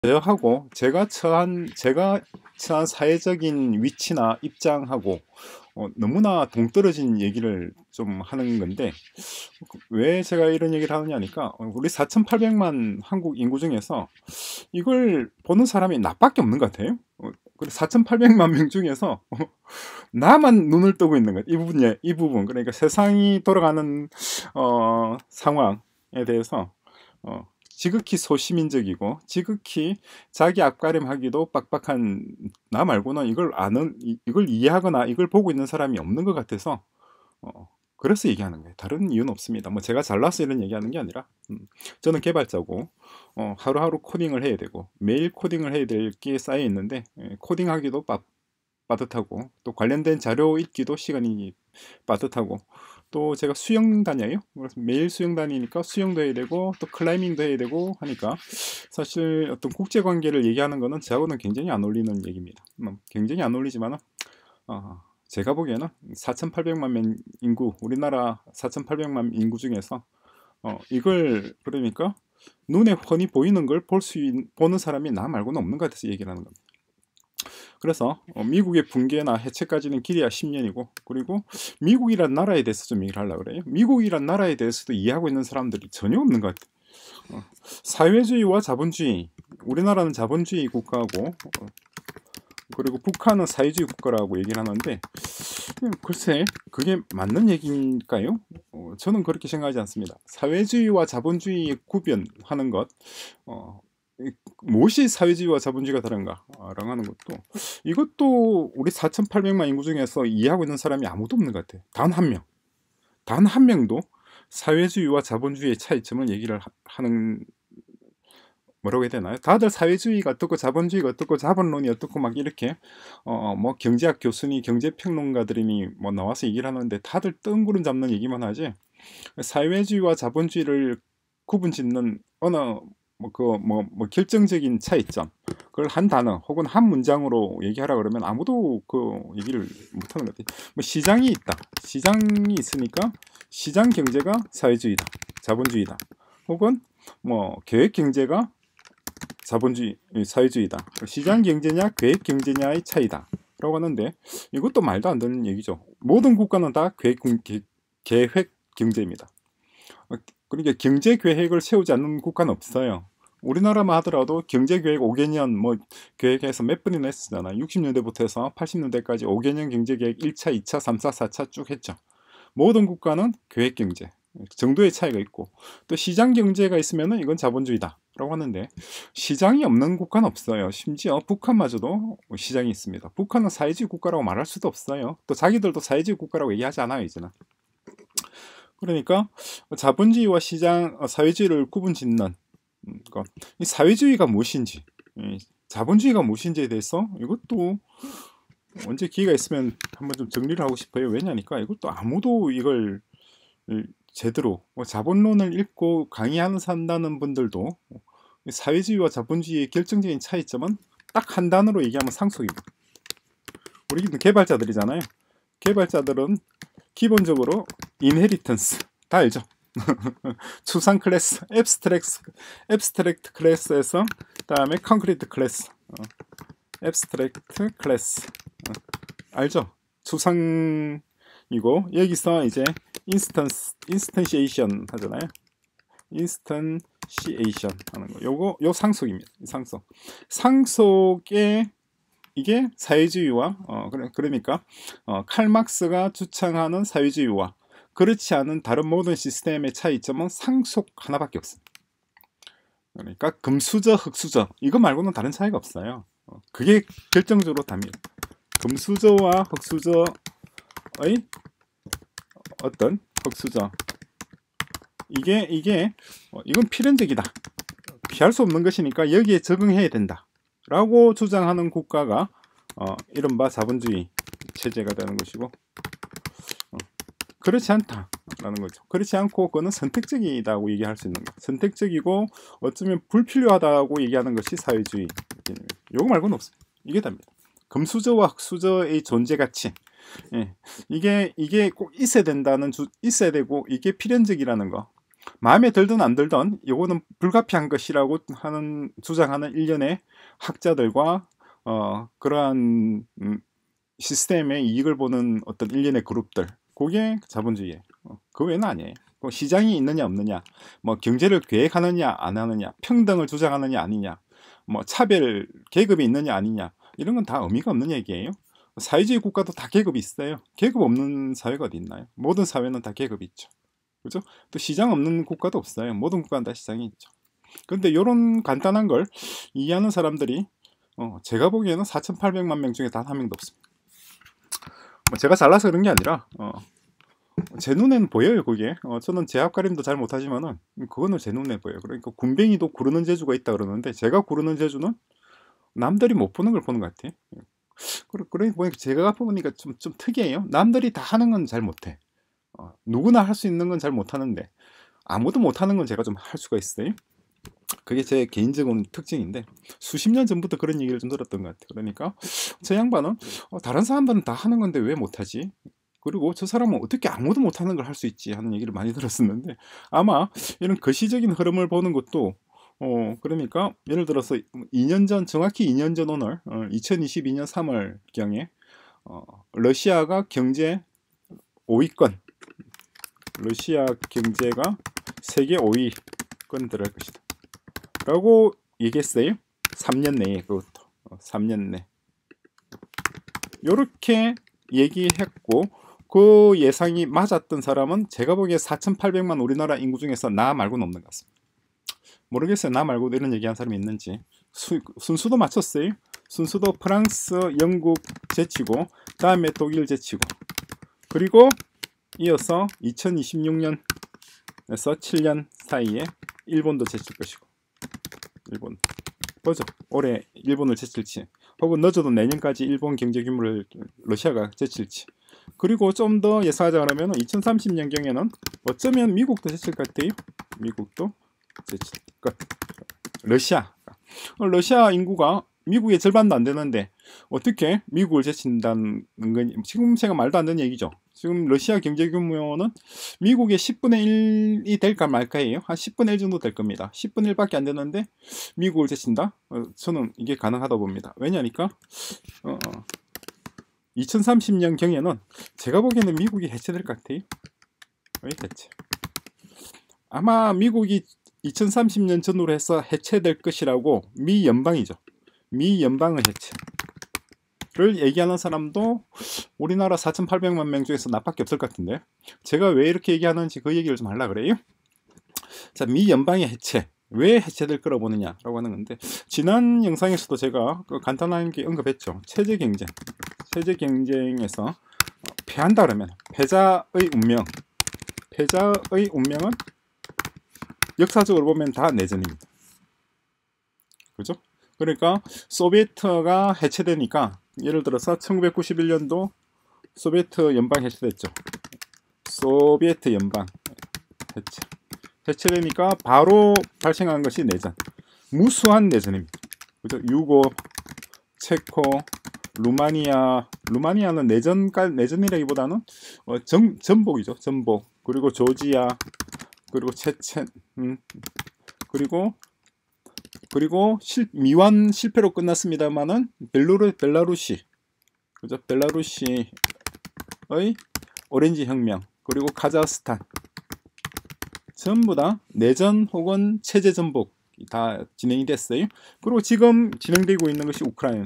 저하고 제가 처한 사회적인 위치나 입장하고 너무나 동떨어진 얘기를 좀 하는 건데, 왜 제가 이런 얘기를 하느냐니까, 우리 4,800만 한국 인구 중에서 이걸 보는 사람이 나밖에 없는 것 같아요. 그리고 4,800만 명 중에서 나만 눈을 뜨고 있는 것. 이 부분, 그러니까 세상이 돌아가는 상황에 대해서 지극히 소시민적이고 지극히 자기 앞가림하기도 빡빡한 나 말고는 이걸 이해하거나 이걸 보고 있는 사람이 없는 것 같아서, 그래서 얘기하는 거예요. 다른 이유는 없습니다. 뭐 제가 잘나서 이런 얘기하는 게 아니라, 저는 개발자고 하루하루 코딩을 해야 되고 매일 코딩을 해야 될 게 쌓여 있는데, 코딩하기도 빠듯하고 또 관련된 자료 읽기도 시간이 빠듯하고, 또 제가 수영 다녀요. 그래서 매일 수영 다니니까 수영도 해야 되고 또 클라이밍도 해야 되고 하니까, 사실 어떤 국제 관계를 얘기하는 거는 저하고는 굉장히 안 어울리는 얘기입니다. 굉장히 안 어울리지만은, 제가 보기에는 4,800만 명 인구, 우리나라 4,800만 인구 중에서 이걸, 그러니까 눈에 훤히 보이는 걸 보는 사람이 나 말고는 없는 것 같아서 얘기를 하는 겁니다. 그래서 미국의 붕괴나 해체까지는 길이야 10년이고, 그리고 미국이란 나라에 대해서 좀 얘기를 하려고 그래요. 미국이란 나라에 대해서도 이해하고 있는 사람들이 전혀 없는 것 같아요. 사회주의와 자본주의, 우리나라는 자본주의 국가고 그리고 북한은 사회주의 국가라고 얘기를 하는데, 글쎄 그게 맞는 얘기일까요? 저는 그렇게 생각하지 않습니다. 사회주의와 자본주의의 구별하는 것, 무엇이 사회주의와 자본주의가 다른가라고 하는 것도, 이것도 우리 4,800만 인구 중에서 이해하고 있는 사람이 아무도 없는 것 같아요. 단 한 명도 사회주의와 자본주의의 차이점을 얘기를 하는, 뭐라고 해야 되나요? 다들 사회주의가 어떻고 자본주의가 어떻고 자본론이 어떻고 막 이렇게 뭐 경제학 교수니 경제평론가들이니 뭐 나와서 얘기를 하는데, 다들 뜬구름 잡는 얘기만 하지, 사회주의와 자본주의를 구분짓는 어느 결정적인 차이점, 그걸 한 단어 혹은 한 문장으로 얘기하라 그러면 아무도 그 얘기를 못하는 것 같아요. 뭐 시장이 있다, 시장이 있으니까 시장 경제가 사회주의다, 자본주의다, 혹은 뭐 계획 경제가 사회주의다, 시장 경제냐 계획 경제냐의 차이다 라고 하는데, 이것도 말도 안 되는 얘기죠. 모든 국가는 다 계획 경제입니다. 그러니까 경제 계획을 세우지 않는 국가는 없어요. 우리나라만 하더라도 경제 계획 5개년 뭐 계획해서 몇 번이나 했었잖아요. 60년대부터 해서 80년대까지 5개년 경제 계획 1차, 2차, 3차, 4차 쭉 했죠. 모든 국가는 계획 경제 정도의 차이가 있고, 또 시장 경제가 있으면은 이건 자본주의다라고 하는데, 시장이 없는 국가는 없어요. 심지어 북한마저도 시장이 있습니다. 북한은 사회주의 국가라고 말할 수도 없어요. 또 자기들도 사회주의 국가라고 얘기하지 않아요, 이제는. 그러니까 자본주의와 사회주의를 구분짓는 것, 이 사회주의가 무엇인지, 자본주의가 무엇인지에 대해서 이것도 언제 기회가 있으면 한번 좀 정리를 하고 싶어요. 왜냐니까 이것도 아무도 이걸 제대로, 자본론을 읽고 강의한다는 분들도 사회주의와 자본주의의 결정적인 차이점은 딱 한 단어로 얘기하면 상속입니다. 우리는 개발자들이잖아요. 개발자들은 기본적으로 인헤리턴스 다 알죠? 추상 클래스, 앱스트랙트 클래스에서 다음에 컨크리트 클래스, 앱스트랙트 클래스, 알죠? 추상이고, 여기서 이제 인스턴시에이션 하잖아요. 인스턴시에이션 하는 거, 요 상속입니다. 상속의 이게 사회주의와 그러니까 칼막스가 주창하는 사회주의와 그렇지 않은 다른 모든 시스템의 차이점은 상속 하나밖에 없습니다. 그러니까 금수저, 흙수저 이거 말고는 다른 차이가 없어요. 그게 결정적으로 답니다. 금수저와 흙수저의 어떤 흙수저, 이건 필연적이다, 피할 수 없는 것이니까 여기에 적응해야 된다 라고 주장하는 국가가 이른바 자본주의 체제가 되는 것이고, 그렇지 않다라는 거죠. 그렇지 않고 그거는 선택적이다고 얘기할 수 있는 거, 선택적이고 어쩌면 불필요하다고 얘기하는 것이 사회주의 개념이에요. 이거 말고는 없습니다. 이게 답니다. 금수저와 흙수저의 존재 가치, 이게 꼭 있어야 되고 이게 필연적이라는 거, 마음에 들든 안 들든 이거는 불가피한 것이라고 주장하는 일련의 학자들과 그러한 시스템의 이익을 보는 어떤 일련의 그룹들, 그게 자본주의예요. 그 외에는 아니에요. 시장이 있느냐 없느냐, 뭐 경제를 계획하느냐 안 하느냐, 평등을 주장하느냐 아니냐, 뭐 차별 계급이 있느냐 아니냐, 이런 건 다 의미가 없는 얘기예요. 사회주의 국가도 다 계급이 있어요. 계급 없는 사회가 어디 있나요? 모든 사회는 다 계급이 있죠. 그죠? 또 시장 없는 국가도 없어요. 모든 국가는 다 시장이 있죠. 그런데 이런 간단한 걸 이해하는 사람들이 제가 보기에는 4,800만 명 중에 단 한 명도 없습니다. 제가 잘나서 그런 게 아니라 제 눈에는 보여요. 그게 저는 제압 가림도 잘 못하지만은 그거는 제 눈에 보여요. 그러니까 군뱅이도 구르는 재주가 있다 그러는데, 제가 구르는 재주는 남들이 못 보는 걸 보는 것 같아요. 그러니까 보니까 제가 보니까 좀 특이해요. 남들이 다 하는 건 잘 못해. 누구나 할 수 있는 건 잘 못하는데 아무도 못하는 건 제가 좀 할 수가 있어요. 그게 제 개인적인 특징인데, 수십 년 전부터 그런 얘기를 좀 들었던 것 같아요. 그러니까 저 양반은 다른 사람들은 다 하는 건데 왜 못하지? 그리고 저 사람은 어떻게 아무도 못하는 걸 할 수 있지? 하는 얘기를 많이 들었었는데, 아마 이런 거시적인 흐름을 보는 것도 그러니까 예를 들어서 2년 전, 정확히 2년 전 오늘 2022년 3월경에 러시아가 경제 5위권, 러시아 경제가 세계 5위권 들어갈 것이다 라고 얘기했어요. 3년 내에, 그것도 3년 내. 요렇게 얘기했고, 그 예상이 맞았던 사람은 제가 보기에 4,800만 우리나라 인구 중에서 나 말고는 없는 것 같습니다. 모르겠어요. 나 말고도 이런 얘기한 사람이 있는지. 순수도 맞췄어요. 순수도 프랑스, 영국 제치고, 다음에 독일 제치고, 그리고 이어서 2026년에서 7년 사이에 일본도 제칠 것이고, 일본 보죠. 올해 일본을 제칠지, 혹은 늦어도 내년까지 일본 경제 규모를 러시아가 제칠지. 그리고 좀 더 예상하자 그러면 2030년경에는 어쩌면 미국도 제칠 것 같아요. 미국도 제칠 것. 러시아 인구가 미국의 절반도 안 되는데 어떻게 미국을 제친다는 건 지금 제가 말도 안 되는 얘기죠. 지금 러시아 경제 규모는 미국의 10분의 1이 될까 말까예요. 한 10분의 1 정도 될 겁니다. 10분의 1밖에 안 되는데 미국을 제친다? 저는 이게 가능하다 봅니다. 왜냐니까 2030년 경에는 제가 보기에는 미국이 해체될 것 같아요. 왜 해체? 아마 미국이 2030년 전후로 해서 해체될 것이라고, 미 연방이죠. 미 연방의 해체를 얘기하는 사람도 우리나라 4,800만 명 중에서 나밖에 없을 것 같은데, 제가 왜 이렇게 얘기하는지 그 얘기를 좀 하려고 그래요. 자, 미 연방의 해체. 왜 해체될 거라고 보느냐라고 하는 건데, 지난 영상에서도 제가 간단하게 언급했죠. 체제 경쟁에서 패한다 그러면 패자의 운명은 역사적으로 보면 다 내전입니다. 그죠? 그러니까 소비에트가 해체되니까, 예를 들어서 1991년도 소비에트 연방 해체됐죠. 소비에트 연방 해체되니까 바로 발생한 것이 내전, 무수한 내전입니다. 그죠? 유고, 체코, 루마니아는 내전이라기보다는 전복이죠. 전복. 그리고 조지아, 그리고 체첸, 그리고 미완 실패로 끝났습니다만은 벨라루시, 그죠? 벨라루시의 오렌지 혁명, 그리고 카자흐스탄, 전부 다 내전 혹은 체제 전복이 다 진행이 됐어요. 그리고 지금 진행되고 있는 것이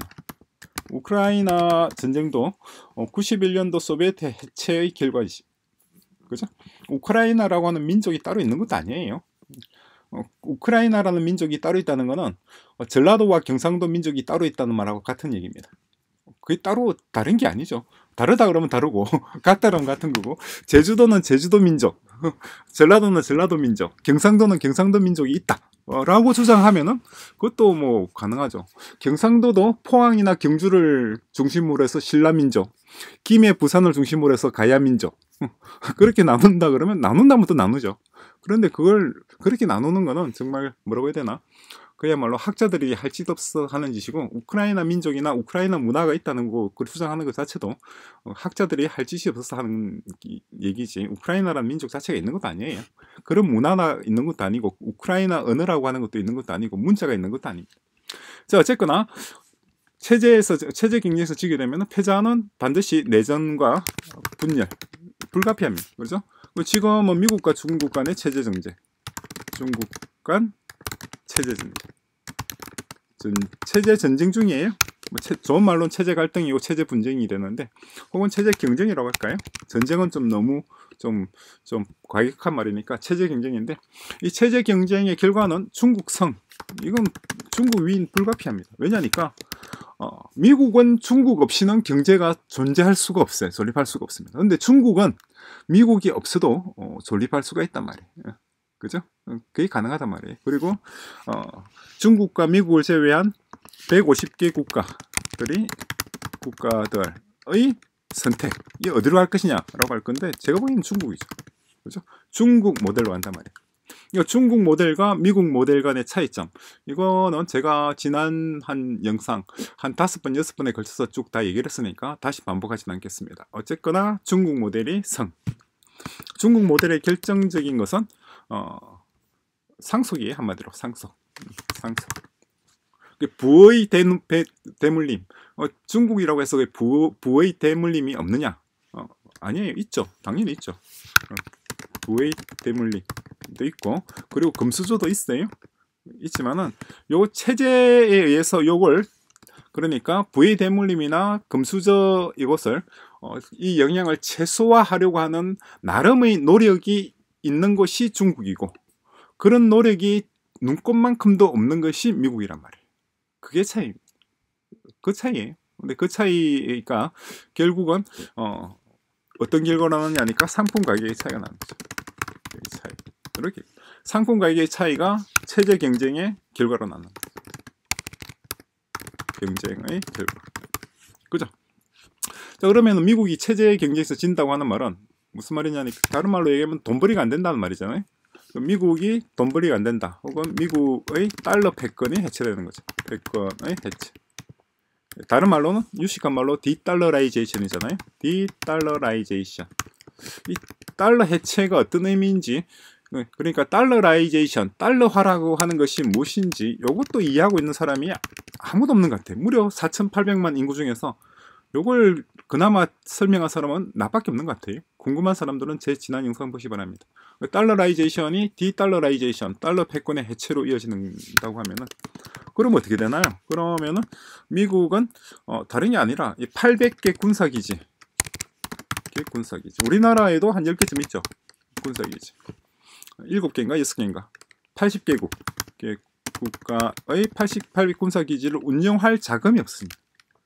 우크라이나 전쟁도 91년도 소비에트 해체의 결과이지. 그죠? 우크라이나라고 하는 민족이 따로 있는 것도 아니에요. 우크라이나라는 민족이 따로 있다는 것은 전라도와 경상도 민족이 따로 있다는 말하고 같은 얘기입니다. 그게 따로 다른 게 아니죠. 다르다 그러면 다르고 같다 그러면 같은 거고, 제주도는 제주도 민족, 전라도는 전라도 민족, 경상도는 경상도 민족이 있다 라고 주장하면은 그것도 뭐 가능하죠. 경상도도 포항이나 경주를 중심으로 해서 신라민족, 김해, 부산을 중심으로 해서 가야 민족. 그렇게 나눈다 그러면 나눈다면 또 나누죠. 그런데 그걸 그렇게 나누는 거는 정말 뭐라고 해야 되나? 그야말로 학자들이 할 짓 없어 하는 짓이고, 우크라이나 민족이나 우크라이나 문화가 있다는 거, 그 주장하는 것 자체도 학자들이 할 짓이 없어서 하는 얘기지, 우크라이나라는 민족 자체가 있는 것도 아니에요. 그런 문화가 있는 것도 아니고, 우크라이나 언어라고 하는 것도 있는 것도 아니고, 문자가 있는 것도 아니고. 자, 어쨌거나 체제 경쟁에서 지게 되면 패자는 반드시 내전과 분열, 불가피합니다. 그렇죠? 지금은 미국과 중국 간의 체제 정제, 중국 간 체제 전쟁, 체제 전쟁 중이에요. 좋은 말로는 체제 갈등이고 체제 분쟁이 되는데, 혹은 체제 경쟁이라고 할까요? 전쟁은 좀 너무 좀 과격한 말이니까 체제 경쟁인데, 이 체제 경쟁의 결과는 중국성, 이건 중국 위인 불가피합니다. 왜냐니까 미국은 중국 없이는 경제가 존재할 수가 없어요. 존립할 수가 없습니다. 근데 중국은 미국이 없어도 존립할 수가 있단 말이에요. 그죠? 그게 가능하단 말이에요. 그리고 중국과 미국을 제외한 150개 국가들의 선택이 어디로 갈 것이냐라고 할 건데, 제가 보기에는 중국이죠. 그죠? 중국 모델로 간단 말이에요. 이거 중국 모델과 미국 모델 간의 차이점, 이거는 제가 지난 한 영상 한 5번, 6번에 걸쳐서 쭉 다 얘기를 했으니까 다시 반복하진 않겠습니다. 어쨌거나 중국 모델이 중국 모델의 결정적인 것은 상속이에요. 한마디로 상속. 부의 대물림. 중국이라고 해서 부의 대물림이 없느냐? 아니에요. 있죠. 당연히 있죠. 부의 대물림도 있고, 그리고 금수저도 있어요. 있지만은 요 체제에 의해서 요걸, 그러니까 부의 대물림이나 금수저 이것을 이 영향을 최소화하려고 하는 나름의 노력이 있는 것이 중국이고, 그런 노력이 눈꼽만큼도 없는 것이 미국이란 말이에요. 그게 차이입니다. 그 차이예요. 근데 그 차이가 결국은 어떤 결과가 나느냐니까 상품 가격의 차이가 나는 거죠. 차이. 이렇게 상품 가격의 차이가 체제 경쟁의 결과로 나는 거죠. 경쟁의 결과. 그죠? 자, 그러면 미국이 체제 경쟁에서 진다고 하는 말은 무슨 말이냐니까, 다른 말로 얘기하면 돈벌이가 안 된다는 말이잖아요. 미국이 돈벌이가 안 된다, 혹은 미국의 달러 패권이 해체되는 거죠. 패권의 해체. 다른 말로는 유식한 말로 디달러라이제이션이잖아요. 디달러라이제이션. 이 달러 해체가 어떤 의미인지, 그러니까 달러라이제이션, 달러화라고 하는 것이 무엇인지 이것도 이해하고 있는 사람이 아무도 없는 것 같아요. 무려 4,800만 인구 중에서 이걸 그나마 설명한 사람은 나밖에 없는 것 같아요. 궁금한 사람들은 제 지난 영상 보시 바랍니다. 달러라이제이션이 디달러라이제이션, 달러 패권의 해체로 이어진다고 하면은, 그럼 어떻게 되나요? 그러면은 미국은 다른 게 아니라 이 800개 군사기지, 우리나라에도 한 10개쯤 있죠. 군사기지 7개인가 6개인가 80개국 국가의 88개 군사기지를 운영할 자금이 없습니다.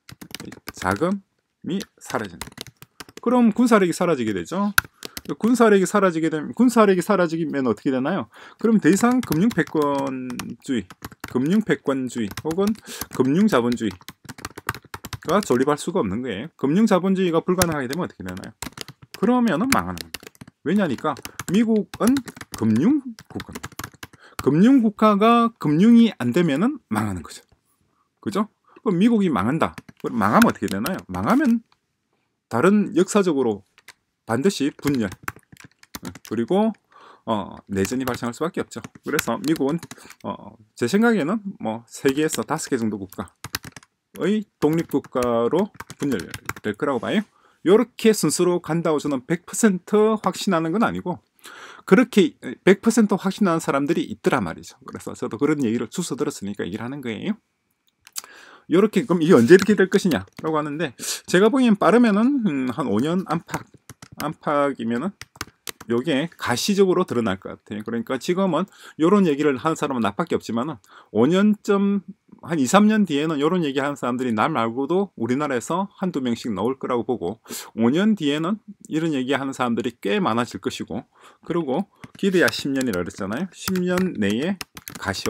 자금이 사라진다. 그럼 군사력이 사라지게 되죠. 군사력이 사라지면 어떻게 되나요? 그럼 더 이상 금융패권주의 혹은 금융자본주의가 존립할 수가 없는 거예요. 금융자본주의가 불가능하게 되면 어떻게 되나요? 그러면은 망하는 겁니다. 왜냐니까 미국은 금융국가입니다. 금융국가가 금융이 안 되면은 망하는 거죠. 그죠? 그럼 미국이 망한다. 그럼 망하면 어떻게 되나요? 망하면 다른 역사적으로 반드시 분열, 그리고 내전이 발생할 수밖에 없죠. 그래서 미국은 제 생각에는 뭐 3개에서 5개 정도 국가의 독립국가로 분열될 거라고 봐요. 이렇게 순서로 간다고 저는 100% 확신하는 건 아니고, 그렇게 100% 확신하는 사람들이 있더라 말이죠. 그래서 저도 그런 얘기를 주워 들었으니까 얘기를 하는 거예요. 이렇게, 그럼 이게 언제 이렇게 될 것이냐라고 하는데, 제가 보기엔 빠르면은 한 5년 안팎이면은 요게 가시적으로 드러날 것 같아요. 그러니까 지금은 이런 얘기를 하는 사람은 나밖에 없지만은 5년쯤, 한 2, 3년 뒤에는 이런 얘기 하는 사람들이 나 말고도 우리나라에서 한두 명씩 나올 거라고 보고, 5년 뒤에는 이런 얘기 하는 사람들이 꽤 많아질 것이고, 그리고 기대야 10년이라 그랬잖아요. 10년 내에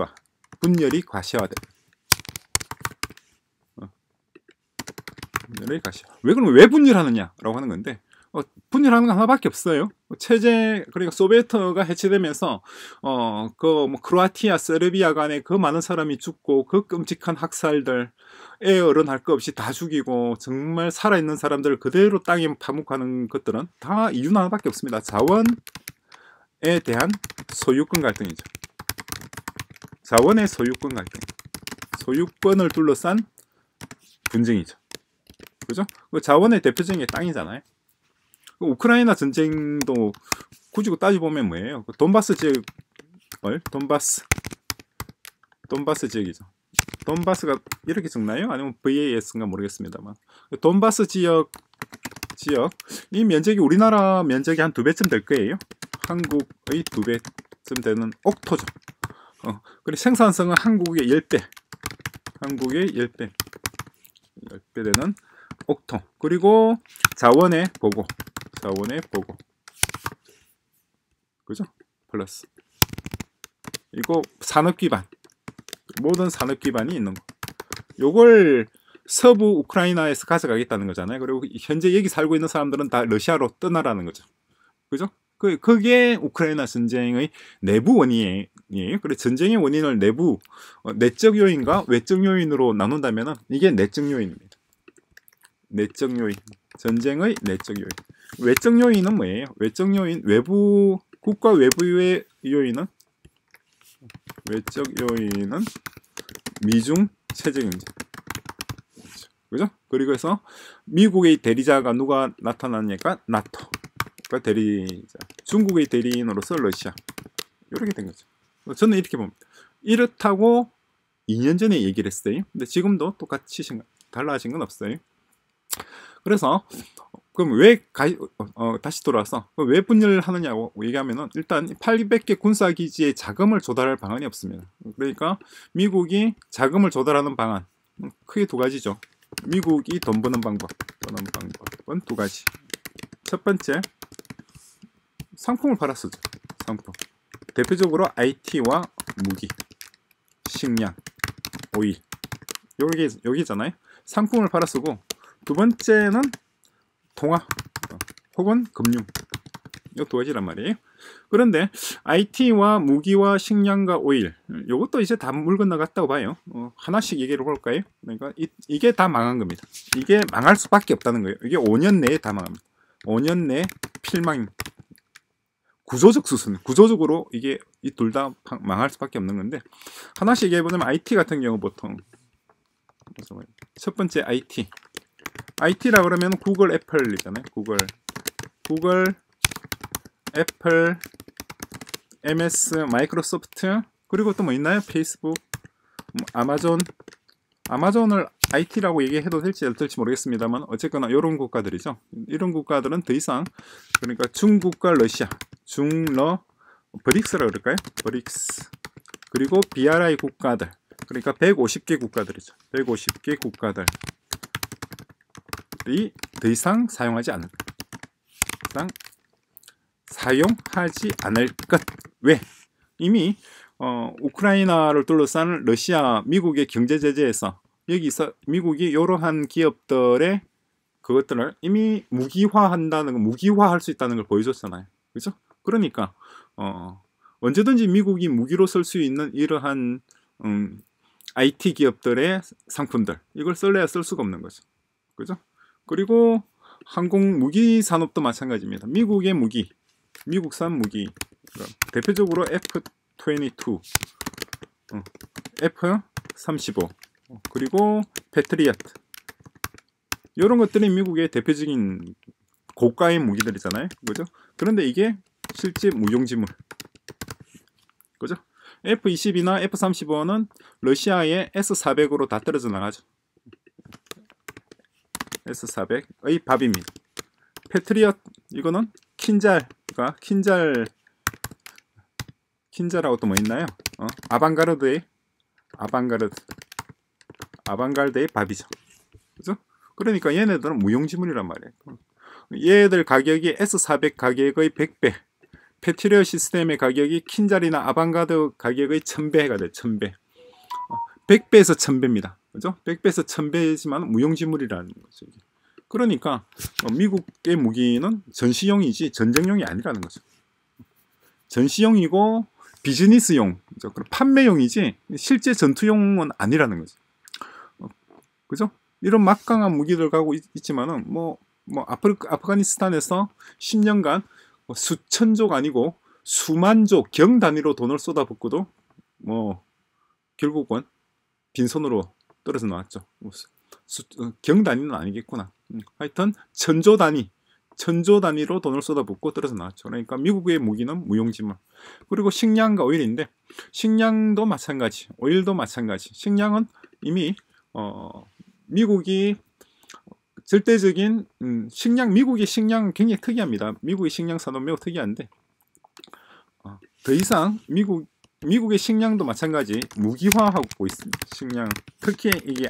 분열이 가시화돼. 여기까지. 왜 그러면 왜 분열하느냐라고 하는 건데 분열하는 건 하나밖에 없어요. 체제 그러니까 소비에트가 해체되면서 그 뭐 크로아티아, 세르비아 간에 그 많은 사람이 죽고 그 끔찍한 학살들, 애 어른 할 거 없이 다 죽이고 정말 살아있는 사람들을 그대로 땅에 파묻하는 것들은 다 이유는 하나밖에 없습니다. 자원에 대한 소유권 갈등이죠. 자원의 소유권 갈등, 소유권을 둘러싼 분쟁이죠. 그죠? 그 자원의 대표적인 게 땅이잖아요. 우크라이나 전쟁도 굳이 따져보면 뭐예요? 돈바스 지역을 돈바스 지역이죠. 돈바스가 이렇게 적나요? 아니면 VAS인가 모르겠습니다만 돈바스 지역 이 면적이 우리나라 면적이 한 2배쯤 될 거예요. 한국의 2배쯤 되는 옥토죠. 그리고 생산성은 한국의 10배, 한국의 10배 되는 옥토. 그리고 자원의 보고, 그죠? 플러스 이거 산업 기반, 모든 산업 기반이 있는 거. 요걸 서부 우크라이나에서 가져가겠다는 거잖아요. 그리고 현재 여기 살고 있는 사람들은 다 러시아로 떠나라는 거죠. 그죠? 그게 우크라이나 전쟁의 내부 원인이에요. 그래서 전쟁의 원인을 내부 내적 요인과 외적 요인으로 나눈다면 이게 내적 요인입니다. 내적 요인, 전쟁의 내적 요인. 외적 요인은 뭐예요? 외적 요인, 외부 국가 외부의 요인은 외적 요인은 미중 체제 경제. 그죠? 그리고 해서 미국의 대리자가 누가 나타나냐니까 나토가 대리자, 중국의 대리인으로서 러시아, 이렇게 된 거죠. 저는 이렇게 봅니다. 이렇다고 2년 전에 얘기를 했어요. 근데 지금도 똑같이 달라진 건 없어요. 그래서 그럼 왜 다시 돌아와서 왜 분열하느냐고 얘기하면은 일단 800개 군사기지에 자금을 조달할 방안이 없습니다. 그러니까 미국이 자금을 조달하는 방안 크게 2가지죠. 미국이 돈 버는 방법은 2가지. 첫 번째, 상품을 팔아 쓰죠. 상품. 대표적으로 IT와 무기, 식량, 오일. 여기잖아요. 상품을 팔아 쓰고, 두 번째는 통화 혹은 금융. 이 2가지란 말이에요. 그런데 IT와 무기와 식량과 오일, 이것도 이제 다 물 건너갔다고 봐요. 하나씩 얘기를 볼까요? 그러니까 이게 다 망한 겁니다. 이게 망할 수밖에 없다는 거예요. 이게 5년 내에 다 망합니다. 5년 내에 필망. 구조적 수순, 구조적으로 이게 이 둘 다 망할 수밖에 없는 건데, 하나씩 얘기해보면 IT 같은 경우 보통 첫 번째 IT라 그러면 구글, 애플이잖아요. 구글, 애플, MS, 마이크로소프트, 그리고 또 뭐 있나요? 페이스북, 아마존을 IT라고 얘기해도 될지 모르겠습니다만 어쨌거나 이런 국가들이죠. 이런 국가들은 더 이상, 그러니까 중국과 러시아, 브릭스라 그럴까요? 브릭스, 그리고 BRI 국가들, 그러니까 150개 국가들이죠. 150개 국가들이 더 이상 사용하지 않을 것. 왜? 이미 우크라이나를 둘러싼 러시아, 미국의 경제 제재에서 여기서 미국이 이러한 기업들의 그것들을 이미 무기화할 수 있다는 걸 보여줬잖아요. 그렇죠? 그러니까 언제든지 미국이 무기로 쓸 수 있는 이러한 IT 기업들의 상품들, 이걸 쓸래야 쓸 수가 없는 거죠. 그죠? 그리고 항공 무기 산업도 마찬가지입니다. 미국의 무기, 미국산 무기, 대표적으로 F-22, F-35, 그리고 패트리엇, 이런 것들이 미국의 대표적인 고가의 무기들이잖아요. 그죠? 그런데 이게 실제 무용지물, 그죠? F-22나 F-35는 러시아의 S-400으로 다 떨어져 나가죠. S-400의 밥입니다. 패트리엇, 이거는 킨잘하고 또 뭐 있나요? 아방가르드의 밥이죠. 그죠? 그러니까 얘네들은 무용지물이란 말이에요. 얘들 가격이 S-400 가격의 100배, 패트리엇 시스템의 가격이 킨잘이나 아방가르드 가격의 1000배가 돼요. 1000배. 100배에서 1000배입니다. 그죠? 100배에서 1000배지만 무용지물이라는 거죠. 그러니까 미국의 무기는 전시용이지 전쟁용이 아니라는 거죠. 전시용이고 비즈니스용, 판매용이지 실제 전투용은 아니라는 거죠. 그죠? 이런 막강한 무기를 갖고 있지만은 아프가니스탄에서 10년간 수천조가 아니고 수만조 경 단위로 돈을 쏟아붓고도 결국은 빈손으로 떨어져 나왔죠. 경 단위는 아니겠구나. 하여튼 천조 단위로 돈을 쏟아붓고 떨어져 나왔죠. 그러니까 미국의 무기는 무용지물. 그리고 식량과 오일인데, 식량도 마찬가지, 오일도 마찬가지. 식량은 이미 미국이 절대적인 미국의 식량은 굉장히 특이합니다. 미국의 식량 산업 매우 특이한데, 더 이상 미국의 식량도 마찬가지 무기화하고 있습니다. 식량, 특히 이게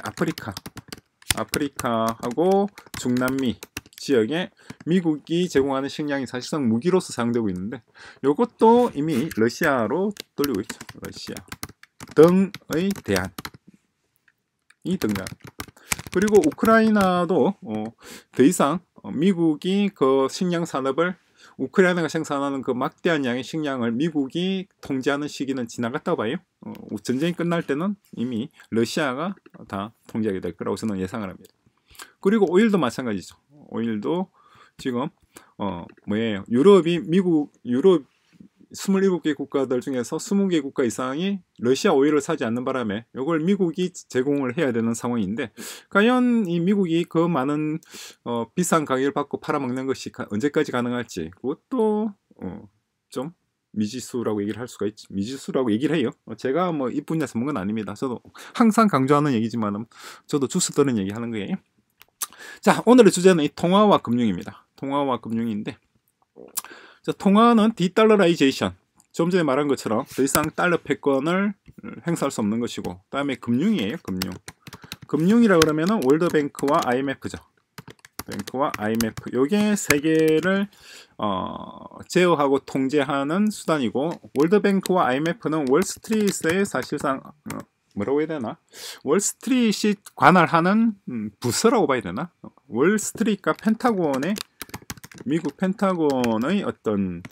아프리카하고 중남미 지역에 미국이 제공하는 식량이 사실상 무기로서 사용되고 있는데, 이것도 이미 러시아로 돌리고 있죠. 러시아 등의 대안이 등장. 그리고 우크라이나도 더 이상 미국이 그 식량 산업을, 우크라이나가 생산하는 그 막대한 양의 식량을 미국이 통제하는 시기는 지나갔다고 봐요. 전쟁이 끝날 때는 이미 러시아가 다 통제하게 될 거라고 저는 예상을 합니다. 그리고 오일도 마찬가지죠. 오일도 지금 뭐예요? 유럽 27개 국가들 중에서 20개 국가 이상이 러시아 오일을 사지 않는 바람에 이걸 미국이 제공을 해야 되는 상황인데, 과연 이 미국이 그 많은 비싼 가격을 받고 팔아먹는 것이 언제까지 가능할지, 그것도 좀 미지수라고 얘기를 할 수가 있지. 미지수라고 얘기를 해요. 제가 이 분야 전문가는 아닙니다. 저도 항상 강조하는 얘기지만 저도 주스 떠는 얘기 하는 거예요. 자, 오늘의 주제는 이 통화와 금융입니다. 통화와 금융인데, 통화는 디달러라이제이션, 좀 전에 말한 것처럼 더 이상 달러 패권을 행사할 수 없는 것이고, 다음에 금융이에요. 금융이라 그러면은 월드뱅크와 IMF죠. 뱅크와 IMF, 요게 세 개를 제어하고 통제하는 수단이고, 월드뱅크와 IMF는 월스트리트에 사실상 뭐라고 해야 되나? 월스트리트이 관할하는 부서라고 봐야 되나? 월스트리트가 미국 펜타곤의 어떤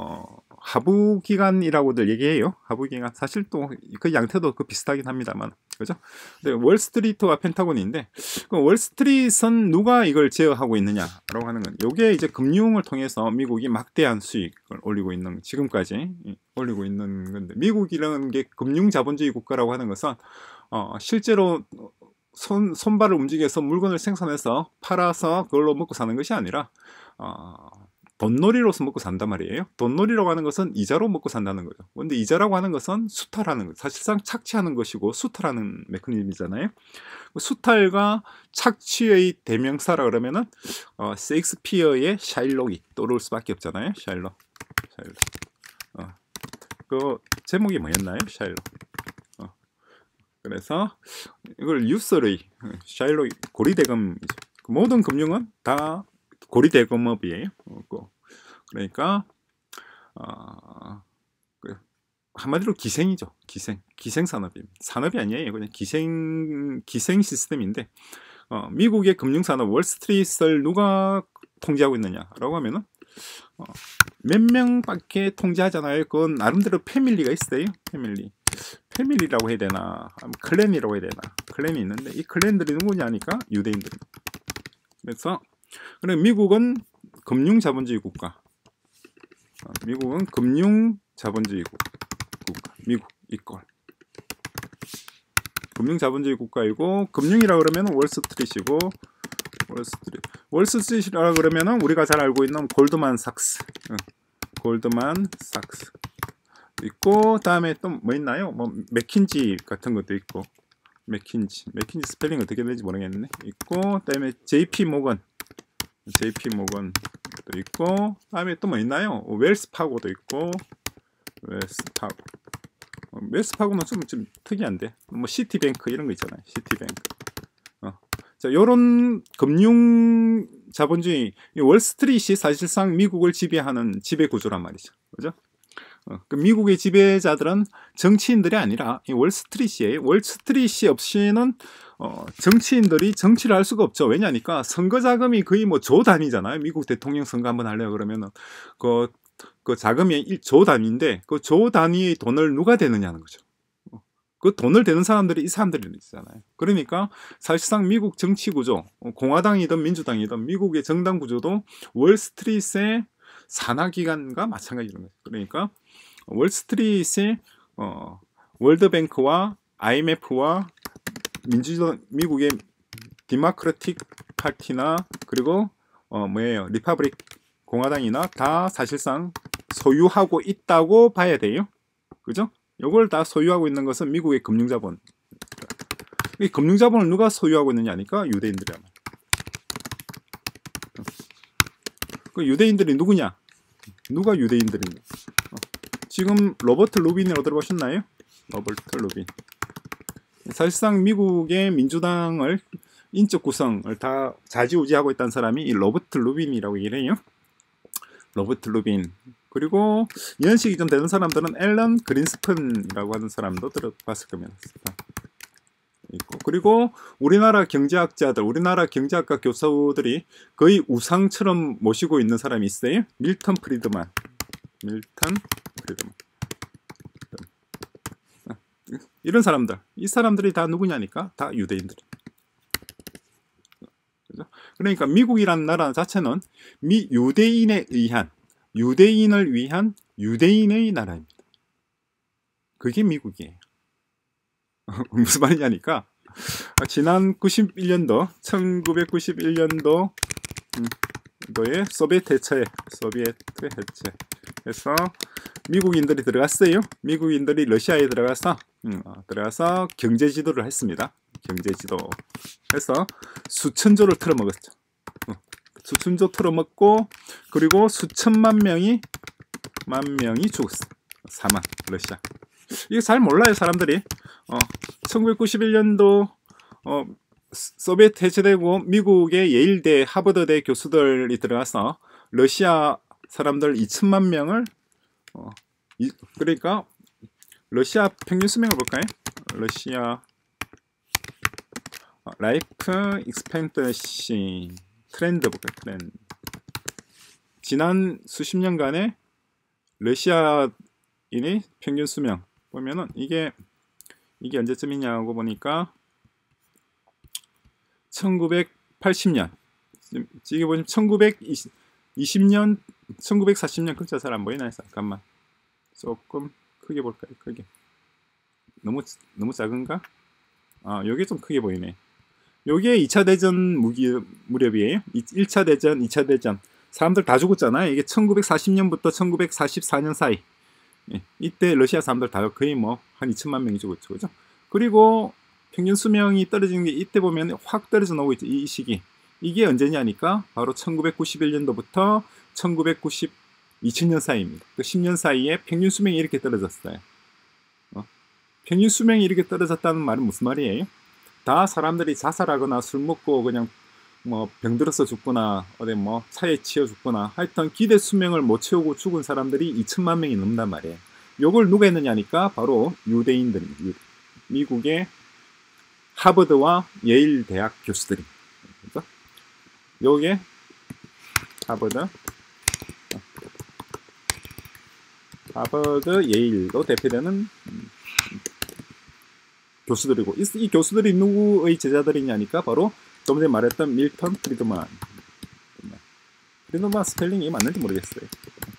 하부기관이라고들 얘기해요. 하부기관. 사실 또 그 양태도 비슷하긴 합니다만, 그죠? 근데 월스트리트와 펜타곤인데, 그 월스트리트는 누가 이걸 제어하고 있느냐라고 하는 건, 요게 이제 금융을 통해서 미국이 막대한 수익을 올리고 있는, 지금까지 올리고 있는 건데, 미국이라는 게 금융자본주의 국가라고 하는 것은 실제로 손발을 움직여서 물건을 생산해서 팔아서 그걸로 먹고 사는 것이 아니라 돈놀이로서 먹고 산단 말이에요. 돈놀이라고 하는 것은 이자로 먹고 산다는 거죠. 근데 이자라고 하는 것은 수탈하는 것, 사실상 착취하는 것이고 수탈하는 메커니즘이잖아요. 수탈과 착취의 대명사라 그러면은 셰익스피어의 샤일록이 떠오를 수밖에 없잖아요. 샤일록. 그 제목이 뭐였나요? 샤일록. 그래서 이걸 유설의 샤일록, 고리대금이죠. 모든 금융은 다 고리대금업이에요. 그러니까 한마디로 기생이죠. 기생산업입니다. 산업이 아니에요. 그냥 기생 시스템인데, 미국의 금융산업 월스트리트를 누가 통제하고 있느냐라고 하면은 몇 명밖에 통제하잖아요. 그건 나름대로 패밀리가 있어요. 패밀리라고 해야 되나, 클랜이라고 해야 되나, 클랜이 있는데, 이 클랜들이 누구냐 하니까 유대인들입니다. 그래서 미국은 금융자본주의 국가. 미국은 금융자본주의 국가. 미국 이꼴 금융자본주의 국가이고, 금융이라 그러면 월스트리트이고, 월스트리트라 그러면은 우리가 잘 알고 있는 골드만삭스 있고, 다음에 또 뭐 있나요? 맥킨지 같은 것도 있고, 맥킨지 스펠링 어떻게 되는지 모르겠네. 있고, 다음에 JP 모건도 있고, 다음에 또 뭐 있나요? 웰스파고도 있고, 웰스파고는 좀 특이한데, 시티뱅크 이런 거 있잖아요. 시티뱅크. 자, 요런 금융 자본주의, 월스트리트이 사실상 미국을 지배하는 지배 구조란 말이죠. 그죠? 그 미국의 지배자들은 정치인들이 아니라 이 월스트리트예요. 월스트리트 없이는 정치인들이 정치를 할 수가 없죠. 왜냐니까 선거 자금이 거의 뭐 조 단위잖아요. 미국 대통령 선거 한번 하려고 그러면은 그 자금이 조 단위인데 그 조 단위의 돈을 누가 대느냐는 거죠. 그 돈을 대는 사람들이 이 사람들이잖아요. 그러니까 사실상 미국 정치 구조, 공화당이든 민주당이든 미국의 정당 구조도 월스트리트의 산하기관과 마찬가지인 거죠. 그러니까 월스트리트의 월드뱅크와 IMF와 미국의 디모크라틱 파티나 그리고 뭐예요 리퍼블릭 공화당이나 다 사실상 소유하고 있다고 봐야 돼요. 그죠? 이걸 다 소유하고 있는 것은 미국의 금융자본. 이 금융자본을 누가 소유하고 있느냐니까 유대인들이야. 그 유대인들이 누구냐? 누가 유대인들이냐? 지금 로버트 루빈이라고 들어보셨나요? 로버트 루빈. 사실상 미국의 민주당을 인적 구성을 다 좌지우지하고 있다는 사람이 이 로버트 루빈이라고 얘기를 해요. 로버트 루빈. 그리고 연식이 좀 되는 사람들은 앨런 그린스펀이라고 하는 사람도 들어봤을 겁니다. 있고. 그리고 우리나라 경제학자들, 우리나라 경제학과 교수들이 거의 우상처럼 모시고 있는 사람이 있어요. 밀턴 프리드만. 이런 사람들, 이 사람들이 다 누구냐니까 다 유대인들. 그러니까 미국이라는 나라 자체는 유대인에 의한, 유대인을 위한 유대인의 나라입니다. 그게 미국이에요. 무슨 말이냐니까 지난 91년도 1991년도에 소비에트 해체에서 미국인들이 들어갔어요. 미국인들이 러시아에 들어가서 경제 지도를 했습니다. 경제 지도 해서 수천조를 털어먹었죠. 수천조 털어먹고 그리고 수천만 명이 죽었어. 사망 러시아. 이게 잘 몰라요 사람들이. 1991년도 소비에트 해체되고 미국의 예일대 하버드대 교수들이 들어가서 러시아 사람들 2천만 명을 그러니까 러시아 평균 수명을 볼까요? 러시아 라이프 익스펜던시 트렌드 볼까요? 트렌드. 지난 수십 년간의 러시아인의 평균 수명 보면은 이게 언제쯤이냐고 보니까 1980년 이게 보면 1920년 1940년 글자 잘 안 보이나요? 잠깐만 조금 크게 볼까요? 크게 너무 작은가? 여기 좀 크게 보이네. 요게 2차 대전 무렵이에요. 1차 대전, 2차 대전 사람들 다 죽었잖아요. 이게 1940년부터 1944년 사이 이때 러시아 사람들 다 거의 뭐 한 2천만 명이 죽었죠. 그죠? 그리고 평균 수명이 떨어지는 게 이때 보면 확 떨어져 나오고 있죠. 이 시기. 이게 언제냐니까 바로 1991년도부터 2000년 사이입니다. 그 10년 사이에 평균 수명이 이렇게 떨어졌어요. 평균 수명이 이렇게 떨어졌다는 말은 무슨 말이에요? 다 사람들이 자살하거나 술 먹고 그냥 뭐 병들어서 죽거나 어디 뭐 차에 치여 죽거나 하여튼 기대 수명을 못 채우고 죽은 사람들이 2천만 명이 넘는단 말이에요. 요걸 누가 했느냐니까 바로 유대인들입니다. 미국의 하버드와 예일 대학 교수들이. 그렇죠? 요게 하버드 예일로 대표되는 교수들이고 이 교수들이 누구의 제자들이냐니까 바로 좀 전에 말했던 밀턴 프리드만 스펠링이 맞는지 모르겠어요.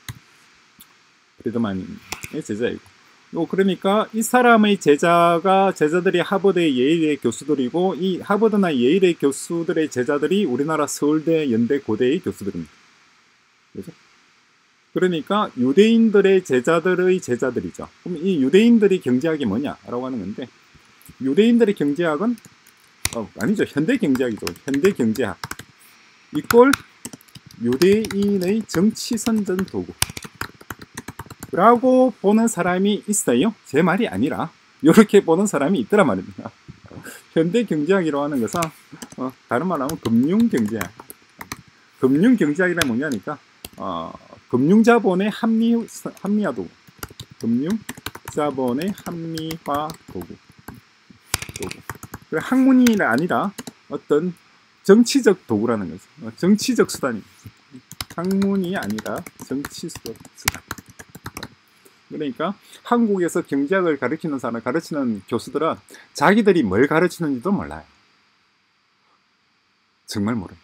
프리드만의 제자이고 그러니까 이 사람의 제자들이 하버드의 예일의 교수들이고 이 하버드나 예일의 교수들의 제자들이 우리나라 서울대, 연대, 고대의 교수들입니다. 그렇죠? 그러니까 유대인들의 제자들의 제자들이죠. 그럼 이 유대인들이 경제학이 뭐냐라고 하는 건데 유대인들의 경제학은 아니죠. 현대 경제학이죠. 현대 경제학 이꼴 유대인의 정치 선전 도구 라고 보는 사람이 있어요. 제 말이 아니라 이렇게 보는 사람이 있더란 말입니다. 현대 경제학이라고 하는 것은 다른 말로 하면 금융 경제학. 금융 경제학이란 뭐냐니까 금융자본의 합리화 도구. 금융 자본의 합리화 도구. 학문이 아니라 어떤 정치적 도구라는 거죠. 정치적 수단입니다. 학문이 아니라 정치적 수단. 그러니까 한국에서 경제학을 가르치는 교수들은 자기들이 뭘 가르치는지도 몰라요. 정말 모릅니다.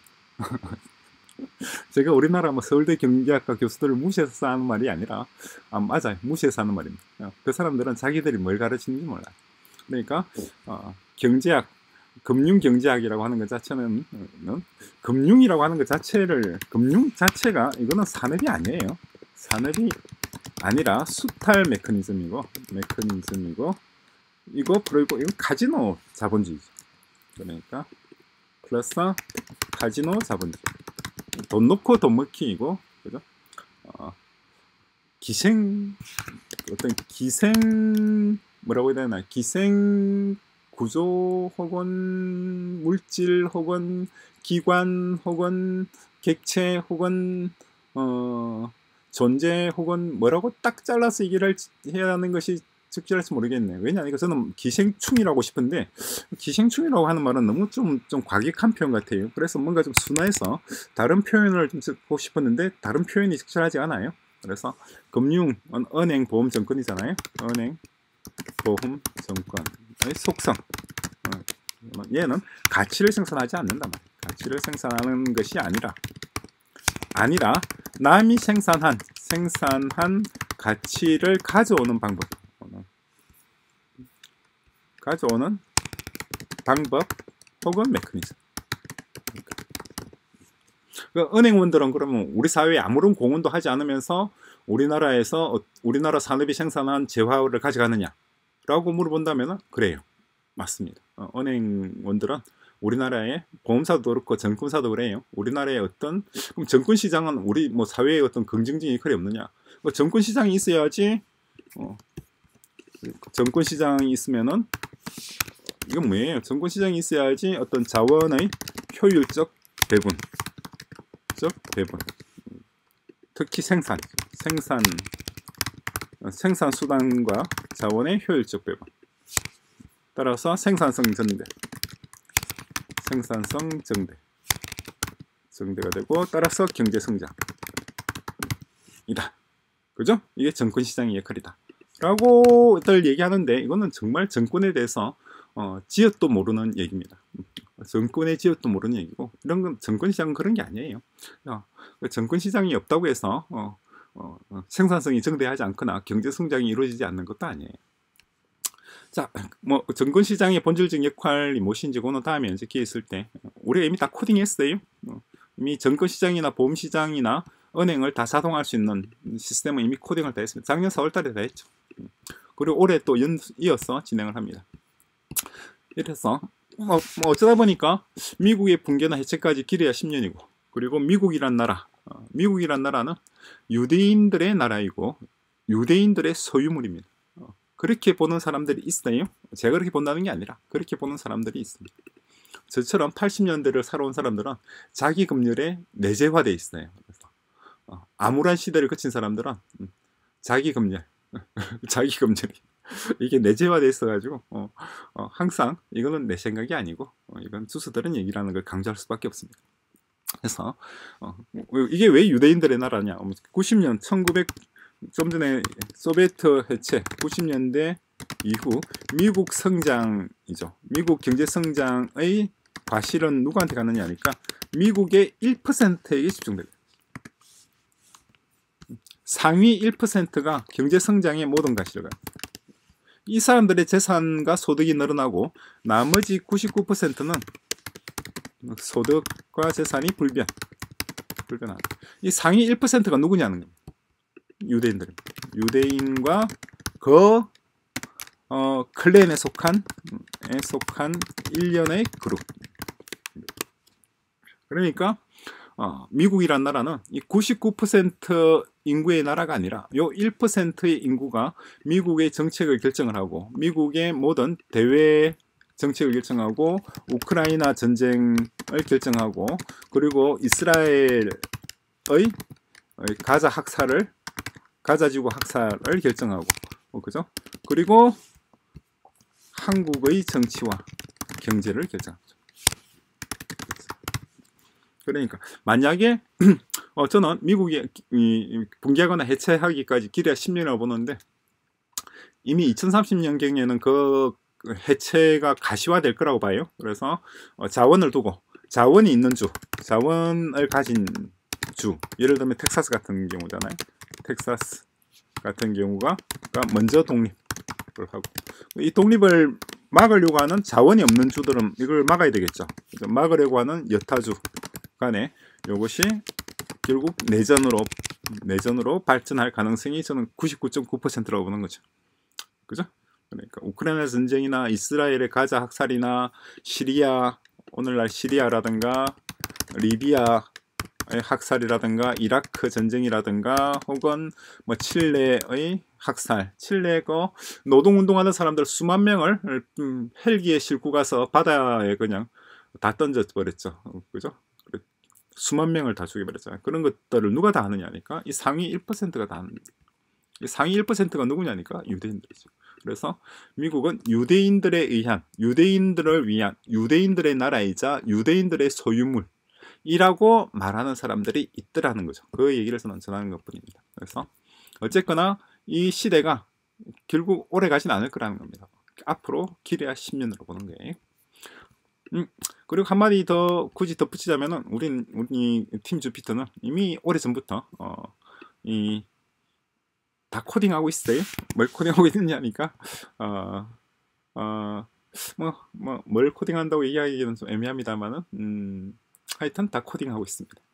제가 우리나라 서울대 경제학과 교수들을 무시해서 하는 말이 아니라 맞아요. 무시해서 하는 말입니다. 그 사람들은 자기들이 뭘 가르치는지 몰라요. 그러니까 경제학, 금융경제학이라고 하는 것 자체는 금융이라고 하는 것 자체를 금융 자체가 이거는 산업이 아니에요. 산업이 아니라 수탈 메커니즘이고 이거 그리고 이거 카지노 자본주의죠. 그러니까 플러스 카지노 자본주의. 돈 놓고 돈 먹기이고, 그죠? 뭐라고 해야 되나? 기생 구조 혹은 물질 혹은 기관 혹은 객체 혹은 존재 혹은 뭐라고 딱 잘라서 얘기를 해야 하는 것이 적절할지 모르겠네요. 왜냐하면 저는 기생충이라고 싶은데 기생충이라고 하는 말은 너무 좀 과격한 표현 같아요. 그래서 뭔가 좀 순화해서 다른 표현을 좀 쓰고 싶었는데 다른 표현이 적절하지 않아요. 그래서 금융, 은행, 보험, 정권이잖아요. 은행, 보험, 정권의 속성. 얘는 가치를 생산하지 않는다 말이에요. 가치를 생산하는 것이 아니라 남이 생산한 가치를 가져오는 방법 혹은 메커니즘. 은행원들은 그러면 우리 사회에 아무런 공헌도 하지 않으면서 우리나라 산업이 생산한 재화를 가져가느냐라고 물어본다면 그래요. 맞습니다. 은행원들은 우리나라의 보험사도 그렇고 정권사도 그래요. 우리나라의 그럼 정권시장은 우리 사회에 어떤 긍정적인 역할이 없느냐? 정권시장이 있어야지. 정권시장이 있으면은 이건 뭐예요? 정권시장이 있어야지 어떤 자원의 효율적 배분. 특히 생산 수단과 자원의 효율적 배분. 따라서 생산성 정대가 되고 따라서 경제 성장이다. 그죠? 이게 정권시장의 역할이다. 라고들 얘기하는데 이거는 정말 정권에 대해서 지읒도 모르는 얘기입니다. 정권의 지읒도 모르는 얘기고 이런 건 정권시장은 그런 게 아니에요. 정권시장이 없다고 해서 생산성이 정대하지 않거나 경제성장이 이루어지지 않는 것도 아니에요. 자, 정권시장의 본질적 역할이 무엇인지 그거는 다음에 이제 기회 있을 때 우리가 이미 다 코딩했어요. 이미 정권시장이나 보험시장이나 은행을 다 자동화할 수 있는 시스템은 이미 코딩을 다 했습니다. 작년 4월달에 다 했죠. 그리고 올해 또 이어서 진행을 합니다. 이래서 어쩌다 보니까 미국의 붕괴나 해체까지 길어야 10년이고 그리고 미국이란 나라는 유대인들의 나라이고 유대인들의 소유물입니다. 그렇게 보는 사람들이 있어요. 제가 그렇게 본다는 게 아니라 그렇게 보는 사람들이 있습니다. 저처럼 80년대를 살아온 사람들은 자기 금융에 내재화되어 있어요. 그래서 암울한 시대를 거친 사람들은 자기 금융 이게 내재화되어 있어가지고 항상 이거는 내 생각이 아니고 이건 주수들은 얘기라는 걸 강조할 수밖에 없습니다. 그래서 이게 왜 유대인들의 나라냐? 90년 좀 전에 소비에트 해체 90년대 이후 미국 성장이죠. 미국 경제 성장의 과실은 누구한테 가느냐 하니까 미국의 1%에게 집중됩니다. 상위 1%가 경제 성장의 모든 과실을 가요. 이 사람들의 재산과 소득이 늘어나고 나머지 99%는 소득과 재산이 불변한. 이 상위 1%가 누구냐는 겁니다. 유대인과 클랜에 속한 일련의 그룹. 그러니까 미국이란 나라는 이 99% 인구의 나라가 아니라 요 1%의 인구가 미국의 정책을 결정을 하고 미국의 모든 대외 정책을 결정하고 우크라이나 전쟁을 결정하고 그리고 이스라엘의 가자 지구 학살을 결정하고 그죠? 그리고 한국의 정치와 경제를 결정하죠. 그러니까 만약에 저는 미국이 붕괴하거나 해체하기까지 기대가 10년이라고 보는데, 이미 2030년경에는 그 해체가 가시화될 거라고 봐요. 그래서 자원을 두고, 자원이 있는 주, 자원을 가진 주, 예를 들면 텍사스 같은 경우잖아요. 텍사스 같은 경우가 먼저 독립을 하고, 이 독립을 막으려고 하는 자원이 없는 주들은 이걸 막아야 되겠죠. 막으려고 하는 여타주 간에 이것이 결국 내전으로 발전할 가능성이 저는 99.9%라고 보는 거죠. 그죠? 그러니까 우크라이나 전쟁이나 이스라엘의 가자 학살이나 시리아, 오늘날 시리아라든가 리비아의 학살이라든가 이라크 전쟁이라든가 혹은 뭐 칠레의 학살, 칠레 거 노동운동하는 사람들 수만 명을 헬기에 싣고 가서 바다에 그냥 다 던져버렸죠. 그죠? 수만 명을 다 죽여버렸잖아요. 그런 것들을 누가 다 하느냐니까 이 상위 1%가 다 하는 거예요. 이 상위 1%가 누구냐니까 유대인들이죠. 그래서 미국은 유대인들에 의한, 유대인들을 위한, 유대인들의 나라이자 유대인들의 소유물이라고 말하는 사람들이 있더라는 거죠. 그 얘기를 저는 전하는 것뿐입니다. 그래서 어쨌거나 이 시대가 결국 오래 가진 않을 거라는 겁니다. 앞으로 길어야 10년으로 보는 거예요. 그리고 한마디 더 굳이 덧붙이자면은 우리 팀 주피터는 이미 오래전부터 다 코딩하고 있어요. 뭘 코딩하고 있느냐니까 뭘 코딩한다고 얘기하기는 좀 애매합니다만은 하여튼 다 코딩하고 있습니다.